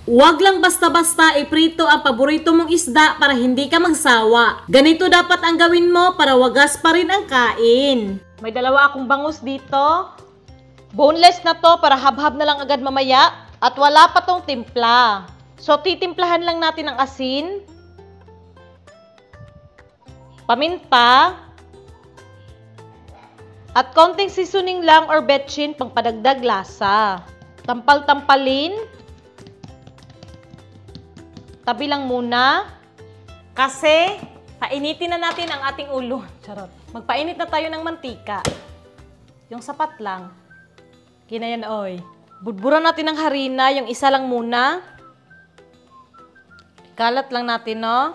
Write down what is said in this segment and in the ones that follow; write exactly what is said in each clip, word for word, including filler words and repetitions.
Huwag lang basta-basta iprito ang paborito mong isda para hindi ka magsawa. Ganito dapat ang gawin mo para wagas pa rin ang kain. May dalawa akong bangus dito. Boneless na to para habhab na lang agad mamaya. At wala pa tong timpla. So titimplahan lang natin ang asin, paminta, at konting seasoning lang or betchin pang padagdag lasa. Tampal-tampalin. Tabi lang muna. Kasi, painitin na natin ang ating ulo. Charot. Magpainit na tayo ng mantika. Yung sapat lang. Kinayan, oy. Budburan natin ng harina. Yung isa lang muna. Kalat lang natin, no?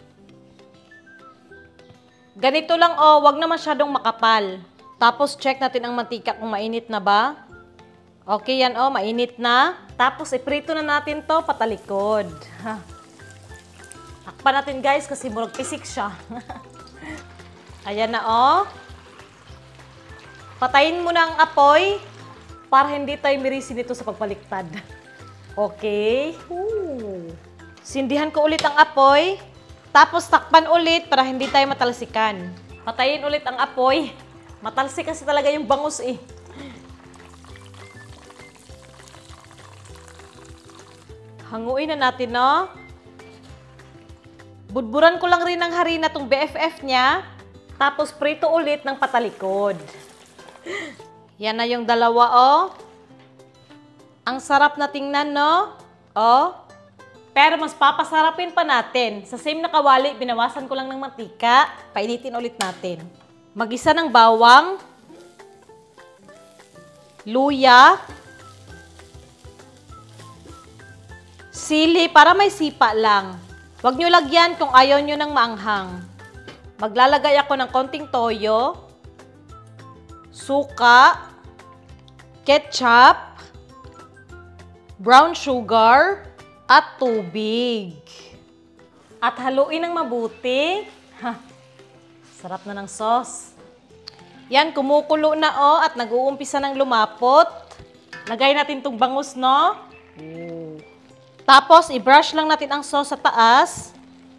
Ganito lang, oh. Wag na masyadong makapal. Tapos, check natin ang mantika kung mainit na ba. Okay yan, oh. Mainit na. Tapos, iprito na natin to patalikod. Takpan natin, guys, kasi murag pisik siya. Ayan na, oh. Patayin mo na ang apoy para hindi tayo mirisin ito sa pagpaliktad. Okay. Ooh. Sindihan ko ulit ang apoy. Tapos, takpan ulit para hindi tayo matalsikan. Patayin ulit ang apoy. Matalsik kasi talaga yung bangus, eh. Hanguin na natin, no? Budburan ko lang rin ng harina tong B F F niya. Tapos, prito ulit ng patalikod. Yan na yung dalawa, oh. Ang sarap na tingnan, no? Oh. Pero mas papasarapin pa natin. Sa same na kawali, binawasan ko lang ng mantika. Painitin ulit natin. Mag-isa ng bawang. Luya. Sili, para may sipa lang. Huwag nyo lagyan kung ayaw nyo ng maanghang. Maglalagay ako ng konting toyo, suka, ketchup, brown sugar, at tubig. At haluin ng mabuti. Ha, sarap na ng sauce. Yan, kumukulo na, oh, at nag-uumpisa ng lumapot. Lagay natin itong bangus, no? Ooh. Tapos, i-brush lang natin ang sauce sa taas.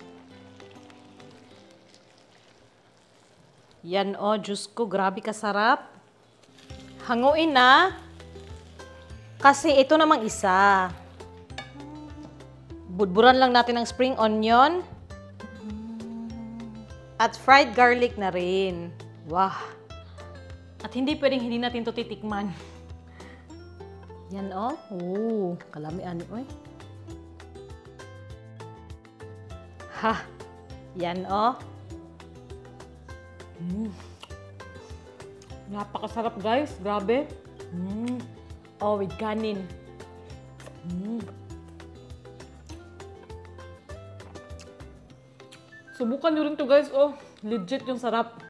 Yan, oh, Diyos ko, grabe kasarap. Hanguin na. Kasi ito namang isa. Budburan lang natin ang spring onion. At fried garlic na rin. Wow. At hindi pwedeng hindi natin ito titikman. Yan, oh. Oo, kalamian, oy. Ha, yan, oh. Mm. Napakasarap, guys. Grabe. Mm. Oh, with kanin. Mm. Subukan nyo rin to, guys. Oh, legit yung sarap.